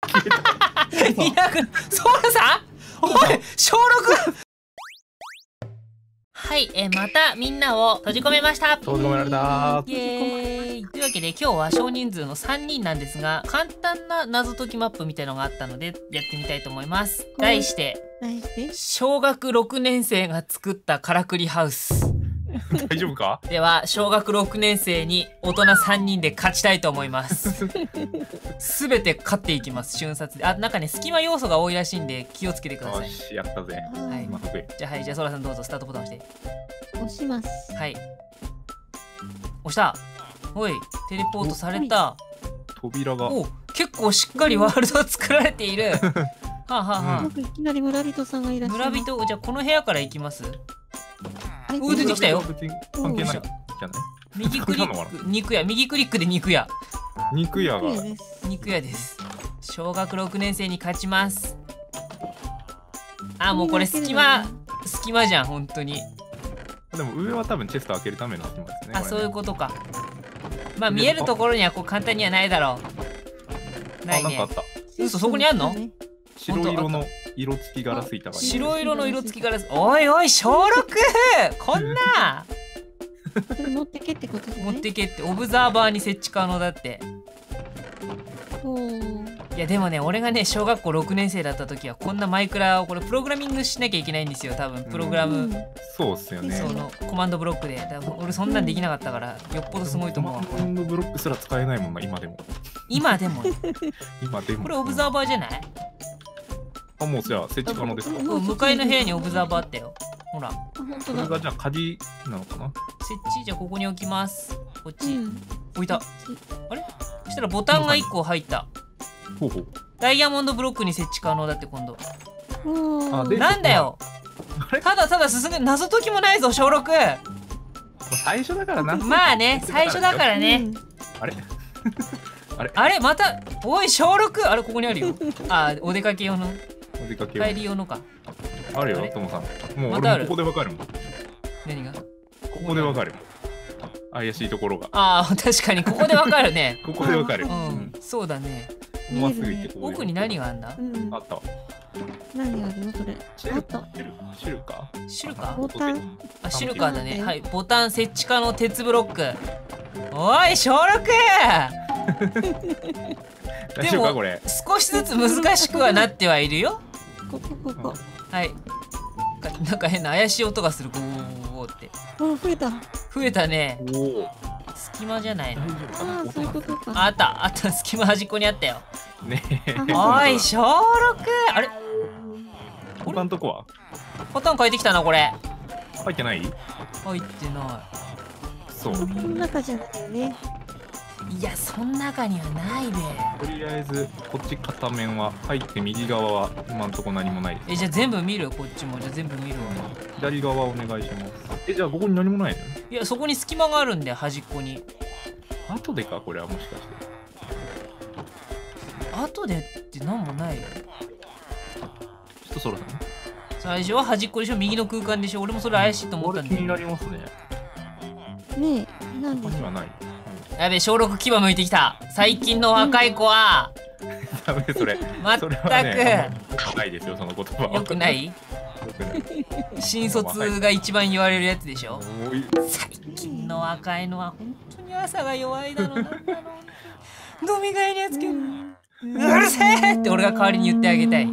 200、ソーラさんおい、小 6！ はい、またみんなを閉じ込めました。 閉じ込められたイエーイ。というわけで今日は少人数の3人なんですが、簡単な謎解きマップみたいのがあったのでやってみたいと思います。題して小学6年生が作ったからくりハウス。 大丈夫か？ では小学6年生に大人3人で勝ちたいと思います。すべて勝っていきます。瞬殺で。なんかね、隙間要素が多いらしいんで気をつけてください。 よし、やったぜ。 はい、じゃあソラさんどうぞスタートボタン押して。 押します。 はい、押した。おい、テレポートされた。 扉が。 お、結構しっかりワールド作られている。はあはあはあ。 いきなり村人さんがいらっしゃる。 村人、じゃあこの部屋から行きます。 お、 出てきたよ。 関係ないじゃない。 右クリック、肉屋、右クリックで肉屋。 肉屋が。 肉屋です。小学6年生に勝ちます。もうこれ隙間じゃん、本当に。 でも上は多分チェスト開けるための隙間ですね。 そういうことか。まあ見えるところにはこう簡単にはないだろう。ないね。 なんかあった。 嘘、そこにあんの？ 白色の色付きガラス板が。 白色の色付きガラス。おいおい、小 6！ こんな。 それ持ってけってことじゃない？ 持ってけって、オブザーバーに設置可能だって。いやでもね、俺がね小学校6年生だった時はこんなマイクラをこれプログラミングしなきゃいけないんですよ。多分プログラム、 そうっすよね。 そのコマンドブロックで。俺そんなんできなかったから、よっぽどすごいと思うわ。 コマンドブロックすら使えないもんな、今でも。 今でもこれオブザーバーじゃない？ もうじゃあ設置可能ですか？ 向かいの部屋にオブザーバーあったよ。ほら。 それがじゃあ鍵なのかな？ 設置、じゃあここに置きます。こっち、置いた。あれ？そしたらボタンが1個入った。 ほうほう。 ダイヤモンドブロックに設置可能だって今度。なんだよ。ただただ進んで、謎解きもないぞ小 6。 最初だからな。 まあね、最初だからね。 あれあれ、また、おい小 6！ あれここにあるよ。お出かけ用の。 お出かけ帰り用のか。 あるよ、ともさん。もう俺もここでわかるもん。 何が？ ここでわかる。怪しいところが。 確かにここでわかるね。 ここでわかる。 そうだね。 まっすぐ行ってここ。 奥に何があんだ？ あった。 何があるのそれ？あった。 シルカ？ シルカ？ ボタン。 シルカだね。はい、ボタン設置可能鉄ブロック。おい小 6！ でも少しずつ難しくはなってはいるよ。 ここ。 はい。なんか変な怪しい音がする。ゴーって。増えたね。隙間じゃないの？ そういうことか。 あった隙間端っこにあったよ。 ねえ。 おい小 6！ あれ？ 他のとこは？ パターン変えてきたなこれ。 入ってない？ 入ってない。 そう。 この中じゃないよね。 いや、そん中にはないべ。 とりあえずこっち片面は入って右側は今んとこ何もないです。 じゃあ全部見る？こっちもじゃあ全部見るわ。 左側お願いします。じゃあここに何もないの？ いや、そこに隙間があるんで端っこに。 後でかこれはもしかして。 後でって何もないよ。 ちょっとそろそろ。 最初は端っこでしょ、右の空間でしょ。俺もそれ怪しいと思ったんで。 気になりますね。 ねえ、なんで？ ここにはない。 やべえ、小 6 牙向いてきた。最近の若い子は。 ダメそれ。 まったく。 ないですよその言葉は。 よくない？新卒が一番言われるやつでしょ。最近の若いのは本当に朝が弱いだろう。なんだろう。飲み会にやつける。うるせえって俺が代わりに言ってあげたい。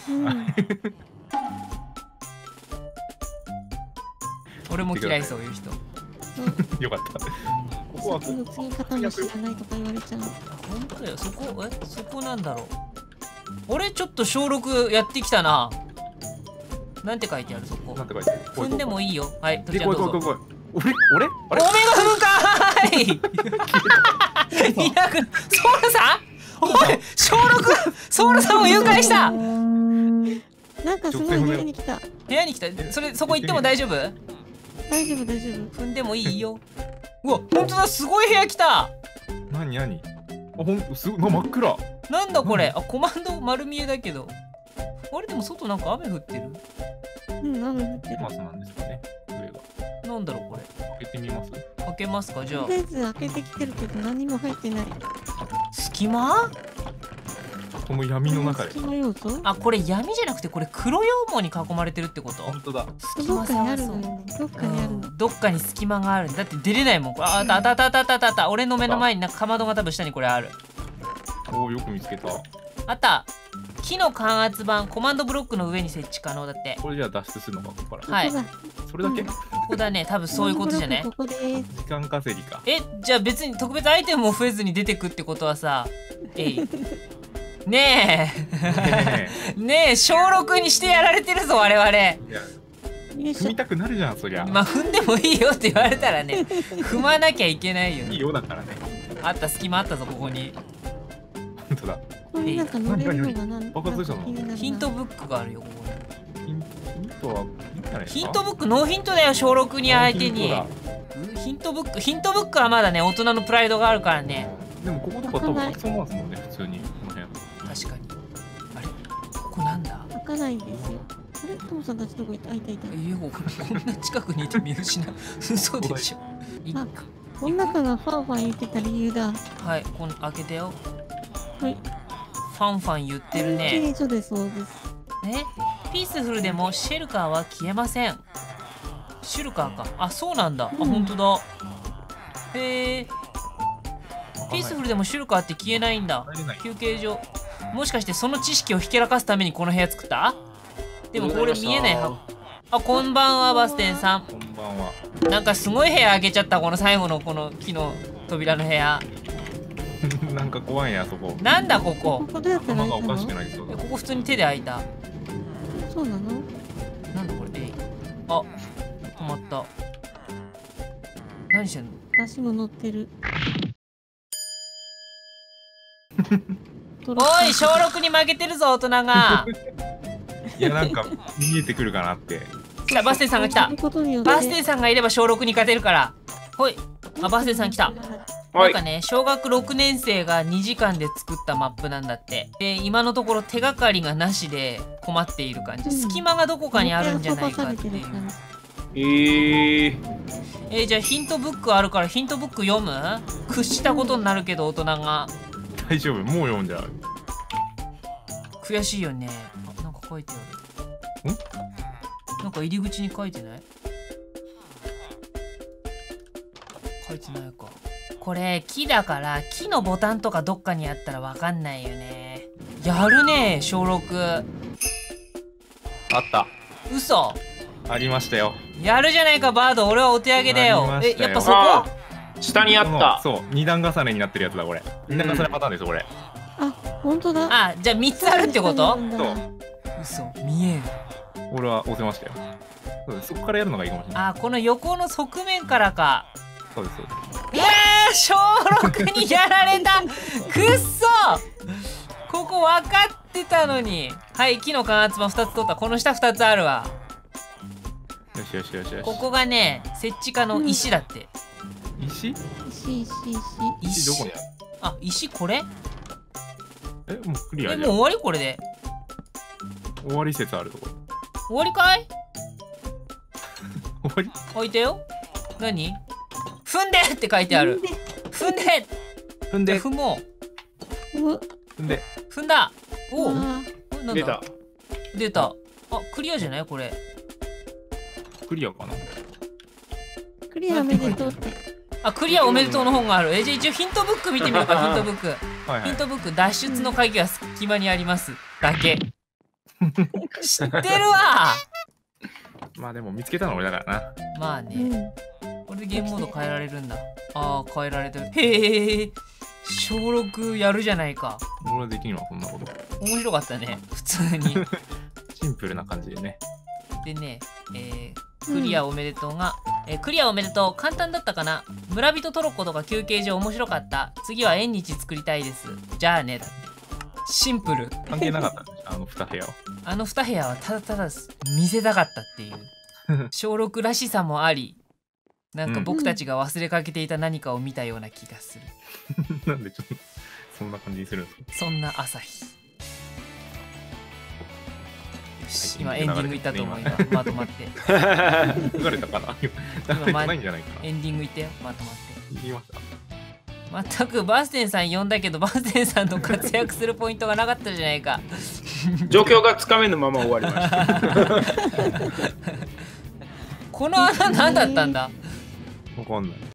俺も嫌いそういう人。 よかった。ここは次片道じゃないとか言われちゃう。 本当だよ。そこなんだろう。俺ちょっと小 6 やってきたな。なんて書いてあるそこ。 なんて書いてある？ 踏んでもいいよ。はい、とちゃんどうぞ。 俺？ おめが踏むかーい。200。ソーラさん？おい、小 6！ ソーラさんを誘拐した。 なんかすごい部屋に来た。 部屋に来た。そこ行っても大丈夫？ 大丈夫。 踏んでもいいよ。うわ、本当だ、すごい部屋来た。 何？すごい真っ暗。 なんだこれ？コマンド丸見えだけど。あれでも外なんか雨降ってる？ 雨降ってる。 マスなんですかね。上が。 なんだろうこれ。 開けてみます？ 開けますかじゃあ。 とりあえず開けてきてるけど何も入ってない。 隙間？ とも闇の中で。 隙間要素？ あ、これ闇じゃなくてこれ黒羊毛に囲まれてるってこと？ 本当だ。 隙間どっかにあ探そう。 るのよね。どっかにあるの。 どっかに隙間があるんだって出れないもん。これあったあったあったあったあったあった。俺の目の前になんかかまどが多分下にこれある。 おお、よく見つけた。 あった。木の感圧板コマンドブロックの上に設置可能だって。 これじゃあ脱出するのか、ここから。 はい。 ここだ。 それだけ？ うんここだね。多分そういうことじゃね。 ここです。 時間稼ぎか。 じゃあ別に特別アイテムも増えずに出てくってことはさ、ねねえねえ小6にしてやられてるぞ我々。 え。いや、 よいしょ踏み。たくなるじゃん、そりゃ。 まあ踏んでもいいよって言われたらね、踏まなきゃいけないよね。 いいよだからね。 あった隙間あったぞここに。 本当だ。 ここになんか乗れるのがなん爆発したのなんか気になるなヒントブックがあるよここに。 ヒントはいいんじゃないですか。 ヒントブックノーヒントだよ小6に相手に。ヒントブックはまだね大人のプライドがあるからね。 でもこことか多分開きそうなんですもんね、普通に。この辺。 確かに。あれここなんだ。 開かないんですよ。あれトモさんたちどこ行った？いたいた。 こんな近くにいて見失う。嘘でしょ。 あ、この中がファンファン言ってた理由だ。 はい、開けてよ。 はい。 ファンファン言ってるね。 経営所でそうです。 ピースフルでもシェルカーは消えません。シェルカーか。あ、そうなんだ。あ、本当だ。へえ。ピースフルでもシェルカーって消えないんだ。休憩所。もしかしてその知識をひけらかすためにこの部屋作った？でもこれ見えないは。あ、こんばんはバステンさん。 こんばんは。 なんかすごい部屋開けちゃった。この最後のこの木の扉の部屋。 なんか怖いね、あそこ。 なんだここ。 ここどうやったら頭がおかしく開いたの？ なりそうだ。 ここ普通に手で開いた。 そうなの？ なんだこれ。あ、止まった。何してんの？ 私も乗ってる。 おい小6に負けてるぞ大人が。 いや、なんか見えてくるかなって。 来たバステンさんが来た。バステンさんがいれば小6に勝てるから。ほい。あ、バステンさん来た。なんかね、小学6年生が2時間で作ったマップなんだって。で、今のところ手がかりがなしで困っている感じ。隙間がどこかにあるんじゃないかっていう。じゃあヒントブックあるからヒントブック読む？屈したことになるけど大人が。 大丈夫、もう読んじゃう。 悔しいよね。あ、なんか書いてある。なんか入り口に書いてない？書いてないか。これ木だから木のボタンとかどっかにあったらわかんないよね。やるね小6。 あった。 嘘。 ありましたよ。 やるじゃないかバード。俺はお手上げだよ。やっぱそこ？ 下にあった。 そう、二段重ねになってるやつだこれ。二段重ねパターンですこれ。 あ、本当だ。 あ、じゃあ3つあるってこと？ そう。 嘘、見えん。 俺は押せましたよ。そこからやるのがいいかもしれない。 あ、この横の側面からか。 そうですそうです。 小6にやられた。くっそ。ここ分かってたのに。はい、木の感圧板2つ取った。この下2つあるわ。 よしよしよしよし。 ここがね、設置可能石だって。 石？ 石どこにある？ あ、石これ？ もうクリアじゃん。 もう終わりこれで。 終わり説あるところ。 終わりかい？ 終わり？ 置いてよ。何？踏んでって書いてある。踏んで。 踏んで。 踏もう。 踏んで。 踏んだ。おお。 出た。 出た。あ、クリアじゃないこれ。 クリアかな。 クリアおめでとうって。 あ、クリアおめでとうの本がある。じゃあ一応ヒントブック見てみようか。ヒントブック。 はいはい。 ヒントブック脱出の鍵は隙間にありますだけ。知ってるわ。 まあでも見つけたの俺だからな。 まあね。これでゲームモード変えられるんだ。ああ、変えられてる。へえ。小6やるじゃないか。 俺はできるわこんなこと。 面白かったね。普通に。 シンプルな感じでね。 でね、クリアおめでとうが、クリアおめでとう。簡単だったかな。村人トロッコとか休憩所面白かった。次は縁日作りたいです。じゃあねだって。シンプル。 関係なかったね、あの2部屋は。 あの2部屋はただただ見せたかったっていう。小6らしさもあり、なんか僕たちが忘れかけていた何かを見たような気がする。 なんでちょっとそんな感じにするんですか？ そんな朝日。今エンディングいったと思う。今まとまって。 流れたかな？流れてないんじゃないかな。 エンディングいってよ。まとまって。 言いました。 全くバステンさん呼んだけどバステンさんの活躍するポイントがなかったじゃないか。 状況がつかめぬまま終わりました。 この穴何だったんだ。 わかんない。